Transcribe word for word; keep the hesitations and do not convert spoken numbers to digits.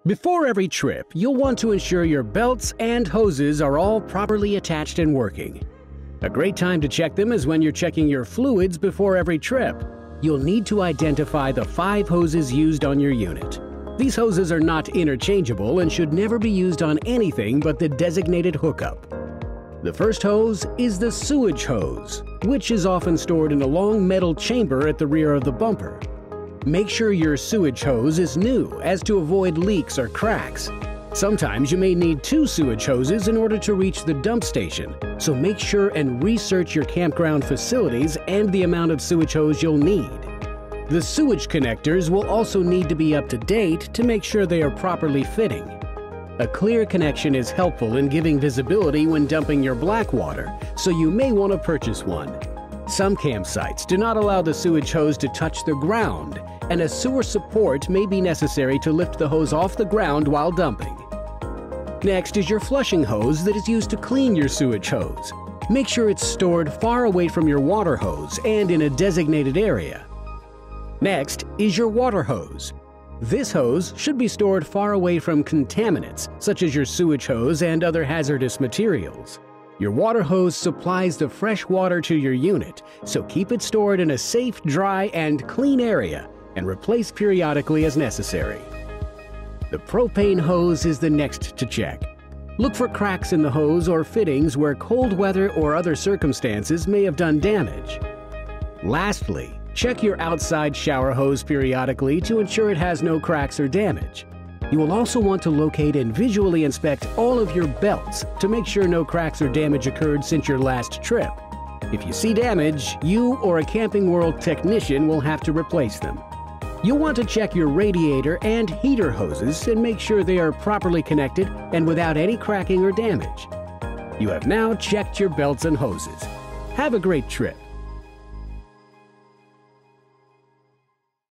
Before every trip, you'll want to ensure your belts and hoses are all properly attached and working. A great time to check them is when you're checking your fluids before every trip. You'll need to identify the five hoses used on your unit. These hoses are not interchangeable and should never be used on anything but the designated hookup. The first hose is the sewage hose, which is often stored in a long metal chamber at the rear of the bumper. Make sure your sewage hose is new as to avoid leaks or cracks. Sometimes you may need two sewage hoses in order to reach the dump station, so make sure and research your campground facilities and the amount of sewage hose you'll need. The sewage connectors will also need to be up to date to make sure they are properly fitting. A clear connection is helpful in giving visibility when dumping your black water, so you may want to purchase one. Some campsites do not allow the sewage hose to touch the ground, and a sewer support may be necessary to lift the hose off the ground while dumping. Next is your flushing hose that is used to clean your sewage hose. Make sure it's stored far away from your water hose and in a designated area. Next is your water hose. This hose should be stored far away from contaminants, such as your sewage hose and other hazardous materials. Your water hose supplies the fresh water to your unit, so keep it stored in a safe, dry, and clean area, and replace periodically as necessary. The propane hose is the next to check. Look for cracks in the hose or fittings where cold weather or other circumstances may have done damage. Lastly, check your outside shower hose periodically to ensure it has no cracks or damage. You will also want to locate and visually inspect all of your belts to make sure no cracks or damage occurred since your last trip. If you see damage, you or a Camping World technician will have to replace them. You'll want to check your radiator and heater hoses and make sure they are properly connected and without any cracking or damage. You have now checked your belts and hoses. Have a great trip.